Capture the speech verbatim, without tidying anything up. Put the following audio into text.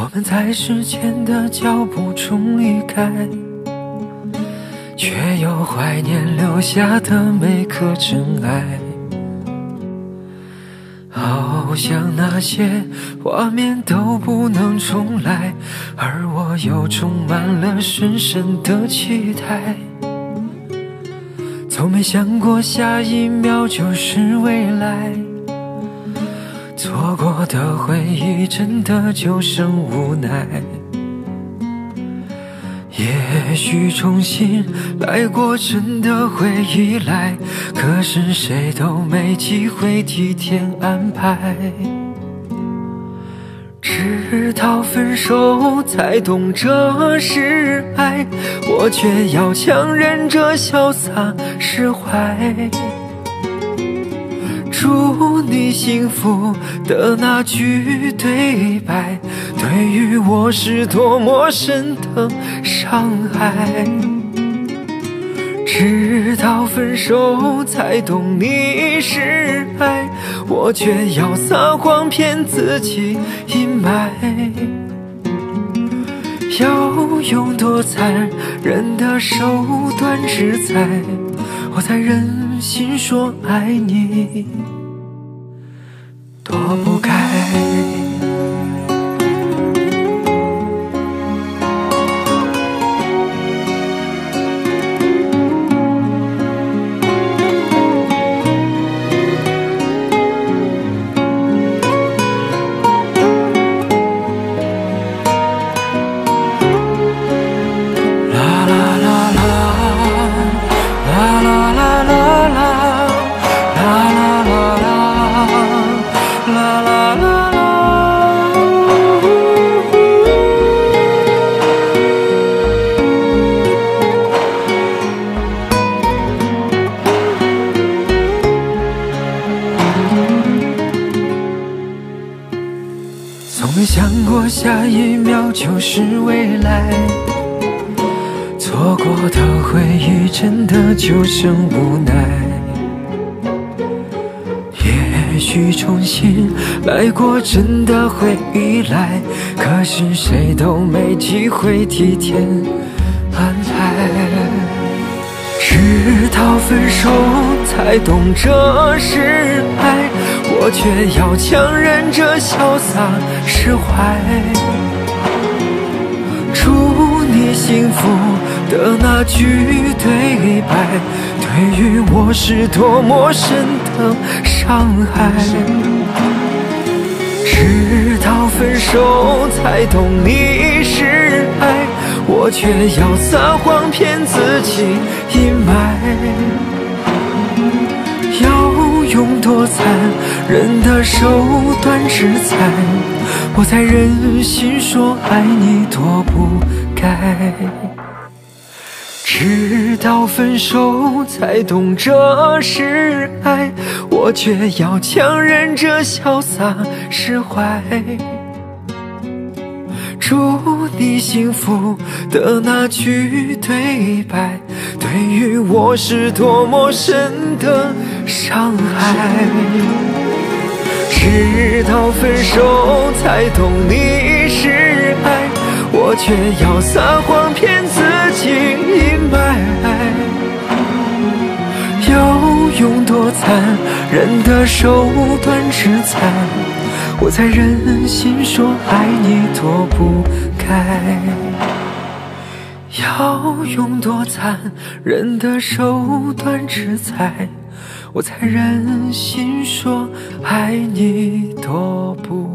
们在时间的脚步中离开，却又怀念留下的每颗真爱。好像那些画面都不能重来，而我又充满了深深的期待。从没想过下一秒就是未来，错过的回忆真的就剩无奈。也许重新来过真的会依赖，可是谁都没机会提前安排。直到分手才懂这是爱，我却要强忍着潇洒释怀。祝你幸福的那句对白，对于我是多么深的伤害。直到分手才懂你是爱，我却要撒谎骗自己隐瞒。要用多残忍的手段制裁，我才忍心说爱你躲不开。从没想过下一秒就是未来，错过的回忆真的就剩无奈。也许重新来过真的会依赖，可是谁都没机会提前安排。直到分手才懂这是爱，我却要强忍着潇洒释怀。祝你幸福的那句对白，对于我是多么深的伤害。直到分手才懂你是爱，我却要撒谎骗自己隐瞒。要用多残忍的手段制裁，我才忍心说爱你躲不开。直到分手才懂这是爱，我却要强忍着潇洒释怀。祝你幸福的那句对白，对于我是多么深的伤害。直到分手才懂你是爱，我却要撒谎骗自己隐瞒。要用多残忍的手段制裁，我才忍心说爱你躲不开。要用多残忍的手段制裁，我才忍心说爱你躲不